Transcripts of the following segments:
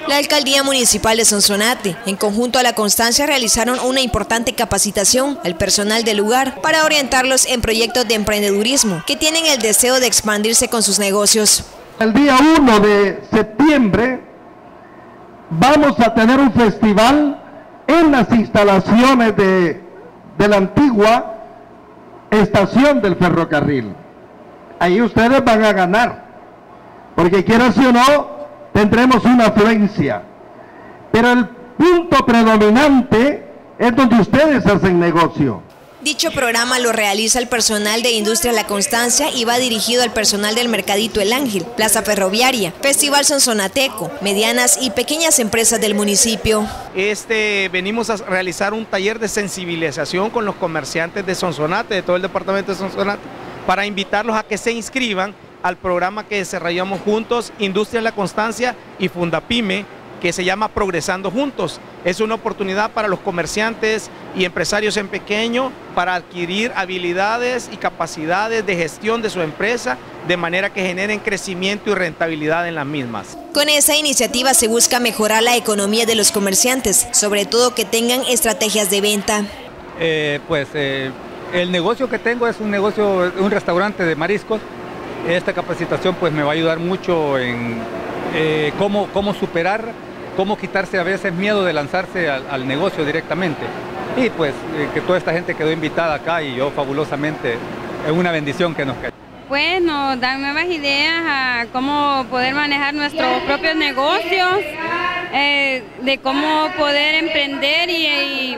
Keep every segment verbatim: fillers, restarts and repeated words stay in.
La Alcaldía Municipal de Sonsonate, en conjunto a La Constancia, realizaron una importante capacitación al personal del lugar para orientarlos en proyectos de emprendedurismo que tienen el deseo de expandirse con sus negocios. El día uno de septiembre vamos a tener un festival en las instalaciones de, de la antigua estación del ferrocarril. Ahí ustedes van a ganar, porque quieras o no, tendremos una afluencia. Pero el punto predominante es donde ustedes hacen negocio. Dicho programa lo realiza el personal de Industria La Constancia y va dirigido al personal del Mercadito El Ángel, Plaza Ferroviaria, Festival Sonsonateco, medianas y pequeñas empresas del municipio. Este, venimos a realizar un taller de sensibilización con los comerciantes de Sonsonate, de todo el departamento de Sonsonate, para invitarlos a que se inscriban al programa que desarrollamos juntos, Industria La Constancia y Fundapyme, que se llama Progresando Juntos. Es una oportunidad para los comerciantes y empresarios en pequeño para adquirir habilidades y capacidades de gestión de su empresa, de manera que generen crecimiento y rentabilidad en las mismas. Con esa iniciativa se busca mejorar la economía de los comerciantes, sobre todo que tengan estrategias de venta. Eh, pues eh, el negocio que tengo es un negocio, un restaurante de mariscos. Esta capacitación pues me va a ayudar mucho en eh, cómo, cómo superar, cómo quitarse a veces miedo de lanzarse al, al negocio directamente. Y pues eh, que toda esta gente quedó invitada acá y yo fabulosamente, es una bendición que nos cayó. Pues nos dan nuevas ideas a cómo poder manejar nuestros propios negocios, eh, de cómo poder emprender y, y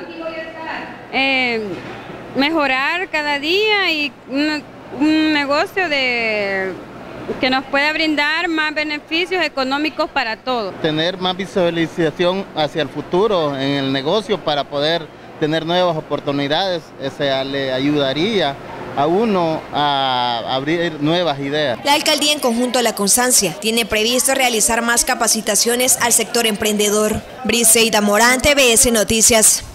eh, mejorar cada día y un, un negocio de que nos pueda brindar más beneficios económicos para todos. Tener más visualización hacia el futuro en el negocio para poder tener nuevas oportunidades, ese le ayudaría a uno a abrir nuevas ideas. La Alcaldía, en conjunto a La Constancia, tiene previsto realizar más capacitaciones al sector emprendedor. Briseida Morán, T V S Noticias.